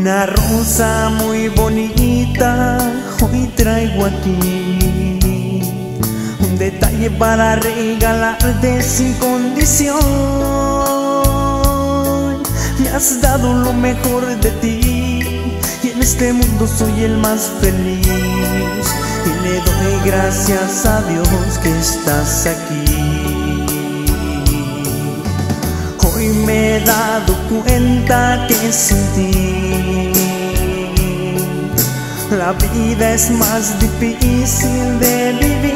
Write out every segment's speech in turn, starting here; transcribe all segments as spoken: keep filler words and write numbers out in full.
Una rosa muy bonita hoy traigo aquí, un detalle para regalarte sin condición. Me has dado lo mejor de ti y en este mundo soy el más feliz, y le doy gracias a Dios que estás aquí. Hoy me he dado cuenta que sin ti la vida es más difícil de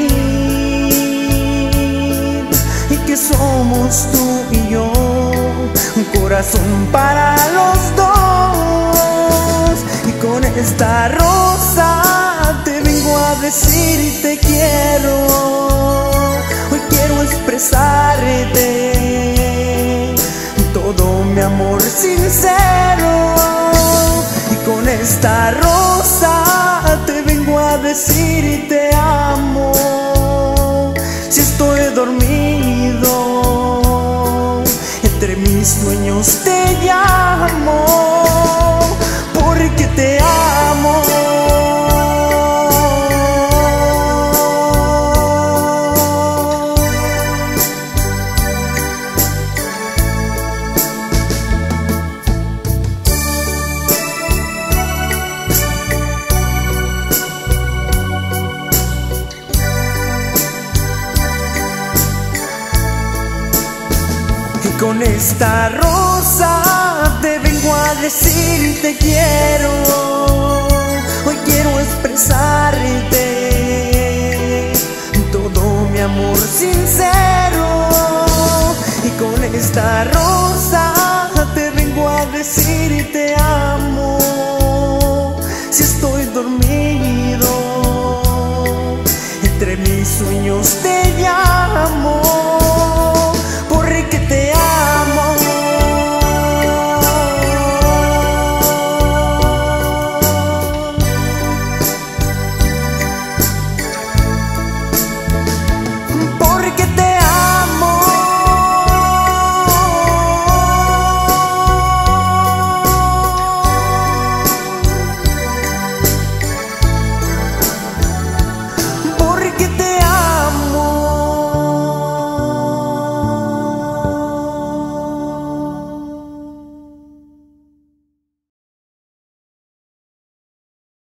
vivir, y que somos tú y yo, un corazón para los dos. Y con esta rosa te vengo a decir te quiero. Hoy quiero expresarte todo mi amor sincero, y con esta rosa te vengo a decir te amo. Si estoy dormido, entre mis sueños te llamo, porque te amo. Con esta rosa te vengo a decir te quiero. Hoy quiero expresarte todo mi amor sincero, y con esta rosa te vengo a decir te amo. Si estoy dormido, entre mis sueños te llamo,